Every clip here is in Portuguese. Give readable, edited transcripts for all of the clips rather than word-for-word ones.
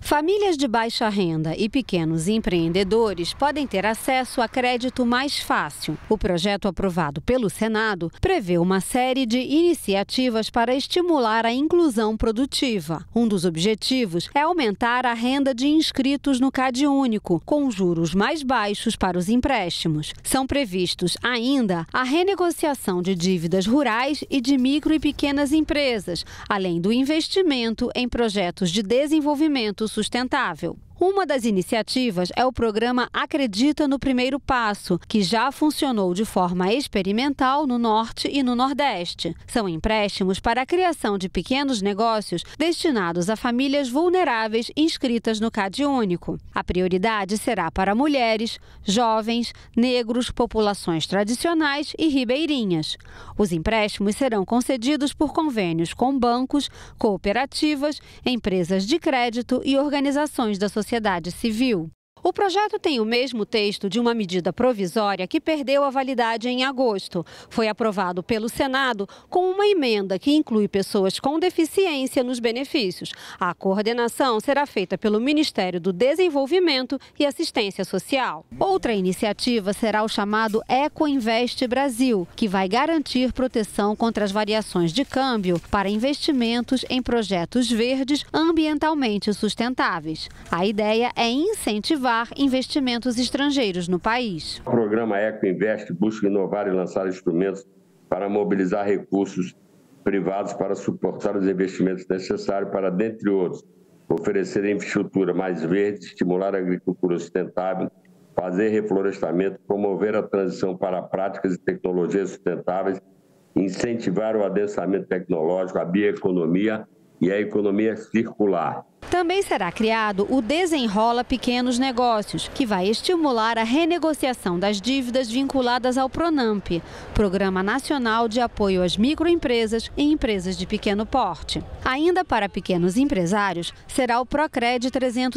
Famílias de baixa renda e pequenos empreendedores podem ter acesso a crédito mais fácil. O projeto aprovado pelo Senado prevê uma série de iniciativas para estimular a inclusão produtiva. Um dos objetivos é aumentar a renda de inscritos no CadÚnico, com juros mais baixos para os empréstimos. São previstos ainda a renegociação de dívidas rurais e de micro e pequenas empresas, além do investimento em projetos de desenvolvimento sustentável. Uma das iniciativas é o programa Acredita no Primeiro Passo, que já funcionou de forma experimental no Norte e no Nordeste. São empréstimos para a criação de pequenos negócios destinados a famílias vulneráveis inscritas no CadÚnico. A prioridade será para mulheres, jovens, negros, populações tradicionais e ribeirinhas. Os empréstimos serão concedidos por convênios com bancos, cooperativas, empresas de crédito e organizações da sociedade civil. O projeto tem o mesmo texto de uma medida provisória que perdeu a validade em agosto. Foi aprovado pelo Senado com uma emenda que inclui pessoas com deficiência nos benefícios. A coordenação será feita pelo Ministério do Desenvolvimento e Assistência Social. Outra iniciativa será o chamado Ecoinvest Brasil, que vai garantir proteção contra as variações de câmbio para investimentos em projetos verdes ambientalmente sustentáveis. A ideia é incentivar investimentos estrangeiros no país. O programa Ecoinvest busca inovar e lançar instrumentos para mobilizar recursos privados para suportar os investimentos necessários para, dentre outros, oferecer infraestrutura mais verde, estimular a agricultura sustentável, fazer reflorestamento, promover a transição para práticas e tecnologias sustentáveis, incentivar o adensamento tecnológico, a bioeconomia e a economia circular. Também será criado o Desenrola Pequenos Negócios, que vai estimular a renegociação das dívidas vinculadas ao PRONAMP, Programa Nacional de Apoio às Microempresas e Empresas de Pequeno Porte. Ainda para pequenos empresários, será o Procred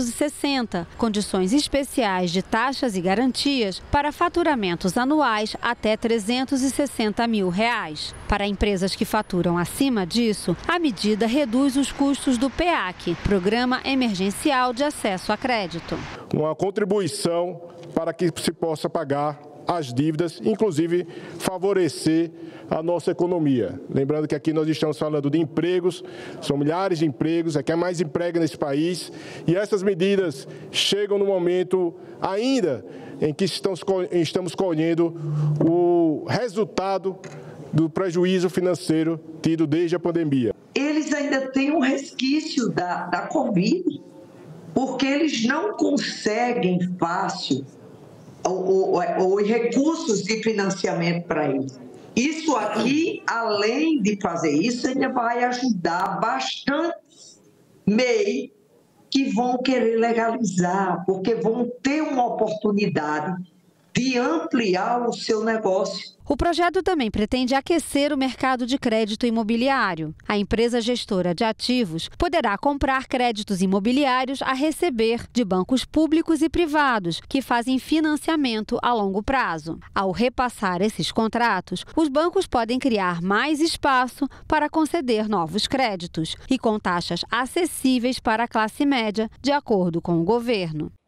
360, condições especiais de taxas e garantias para faturamentos anuais até R$360 mil. Para empresas que faturam acima disso, a medida reduz os custos do PEAC, Programa Emergencial de Acesso a Crédito. Uma contribuição para que se possa pagar as dívidas, inclusive favorecer a nossa economia. Lembrando que aqui nós estamos falando de empregos, são milhares de empregos, é que é mais emprego nesse país, e essas medidas chegam no momento ainda em que estamos colhendo o resultado do prejuízo financeiro tido desde a pandemia. Eles ainda têm um resquício da Covid, porque eles não conseguem fácil os recursos de financiamento para eles. Isso aqui, além de fazer isso, ainda vai ajudar bastante MEI que vão querer legalizar, porque vão ter uma oportunidade de ampliar o seu negócio. O projeto também pretende aquecer o mercado de crédito imobiliário. A empresa gestora de ativos poderá comprar créditos imobiliários a receber de bancos públicos e privados, que fazem financiamento a longo prazo. Ao repassar esses contratos, os bancos podem criar mais espaço para conceder novos créditos e com taxas acessíveis para a classe média, de acordo com o governo.